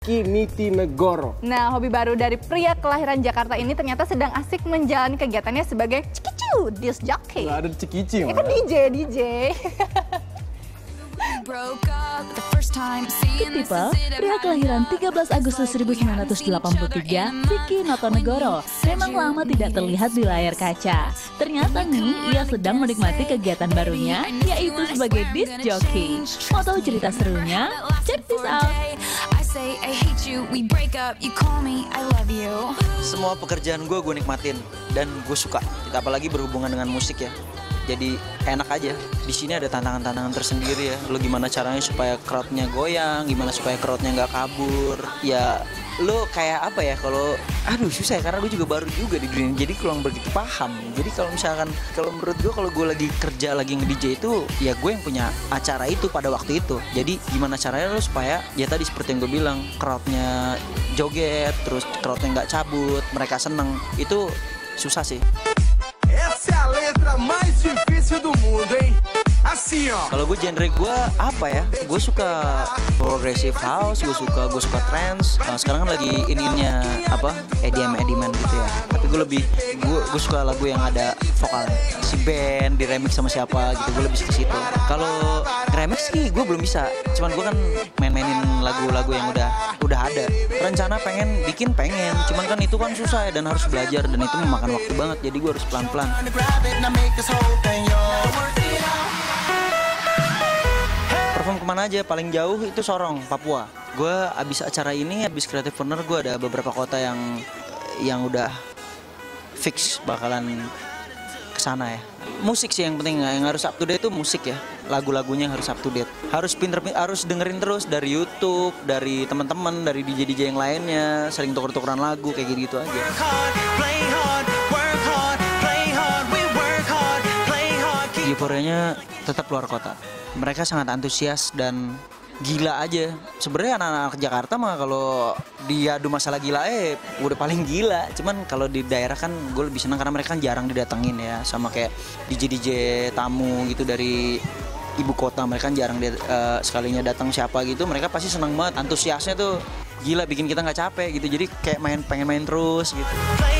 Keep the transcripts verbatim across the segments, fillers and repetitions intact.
Vicky Nitinegoro. Nah, hobi baru dari pria kelahiran Jakarta ini ternyata sedang asik menjalani kegiatannya sebagai cikicu disc jockey. Nggak ada cikici, ya kan D J, D J. People, pria kelahiran tiga belas Agustus seribu sembilan ratus delapan puluh tiga, Vicky Nitinegoro, memang lama tidak terlihat di layar kaca. Ternyata nih, ia sedang menikmati kegiatan barunya, yaitu sebagai disc jockey. Mau tahu cerita serunya? Check this out! Semua pekerjaan gue, gue nikmatin dan gue suka. Apalagi berhubungan dengan musik ya. Jadi enak aja. Di sini ada tantangan-tantangan tersendiri ya. Lo gimana caranya supaya crowd-nya goyang, gimana supaya crowd-nya nggak kabur. Ya lo kayak apa ya kalau, aduh susah ya karena gue juga baru juga di dunia. Jadi kurang begitu paham. Jadi kalau misalkan, kalau menurut gue kalau gue lagi kerja lagi nge-D J itu, ya gue yang punya acara itu pada waktu itu. Jadi gimana caranya lo supaya, ya tadi seperti yang gue bilang, crowd-nya joget, terus crowd-nya nggak cabut, mereka seneng. Itu susah sih. Kalau gue genre gue apa ya? Gue suka progressive house, gue suka gue suka trance. Nah, sekarang kan lagi ini-ininya apa? E D M E D M gitu ya. Tapi gue lebih gue gue suka lagu yang ada vokalnya. Si band di remix sama siapa gitu. Gue lebih ke situ. Kalau remix sih gue belum bisa. Cuman gue kan main-mainin lagu-lagu yang udah udah ada. Rencana pengen bikin pengen. Cuman kan itu kan susah ya dan harus belajar dan itu memakan waktu banget. Jadi gue harus pelan-pelan. Perform kemana aja, paling jauh itu Sorong, Papua. Gue abis acara ini, abis Creative Partner, gue ada beberapa kota yang yang udah fix bakalan kesana ya. Musik sih yang penting, yang harus up to date itu musik ya. Lagu-lagunya harus up to date. Harus pinter, harus dengerin terus dari YouTube, dari teman-teman, dari D J D J yang lainnya, sering tuker-tukeran lagu kayak gitu aja. Euforianya tetap luar kota. Mereka sangat antusias dan gila aja. Sebenarnya anak-anak Jakarta mah kalau diadu masalah gila eh udah paling gila. Cuman kalau di daerah kan gue lebih senang karena mereka kan jarang didatengin ya. Sama kayak D J D J tamu gitu dari ibu kota. Mereka kan jarang uh, sekalinya datang siapa gitu. Mereka pasti senang banget. Antusiasnya tuh gila, bikin kita nggak capek gitu. Jadi kayak main pengen main terus gitu.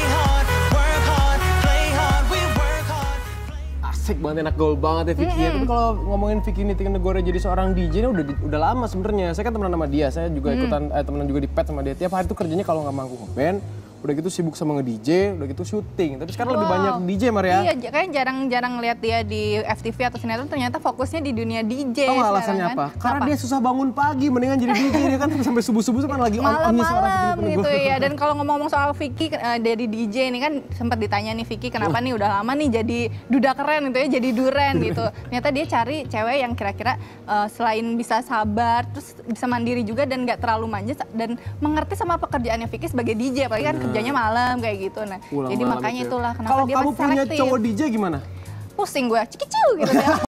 Asik banget, enak gaul banget ya Vicky. Mm-hmm. Tapi kalau ngomongin Vicky Nitinegoro jadi seorang D J, udah udah lama sebenarnya. Saya kan temenan sama dia, saya juga mm. ikutan eh, temenan juga di Pet sama dia. Tiap hari tuh kerjanya kalau nggak manggung ngeband, udah gitu sibuk sama nge-D J, udah gitu syuting. Tapi sekarang wow. lebih banyak D J Maria. Iya, kayaknya jarang-jarang lihat dia di F T V atau sinetron, ternyata fokusnya di dunia D J. Tahu alasannya kan? apa? Karena apa? Dia susah bangun pagi, mendingan jadi D J. Dia kan sampai subuh-subuh kan lagi on-onnya seorang Malam gitu ya. Dan kalau ngomong-ngomong soal Vicky uh, dari D J ini kan sempat ditanya nih Vicky kenapa nih udah lama nih jadi duda keren gitu ya, jadi duren gitu. Ternyata dia cari cewek yang kira-kira uh, selain bisa sabar, terus bisa mandiri juga dan nggak terlalu manja dan mengerti sama pekerjaannya Vicky sebagai D J. Apalagi kan nah. kerjanya malam kayak gitu. Nah, Pulang jadi makanya itu. itulah kenapa Kalau dia kamu masih punya selektif. Cowok D J gimana? Pusing gue, cikiciu gitu ya.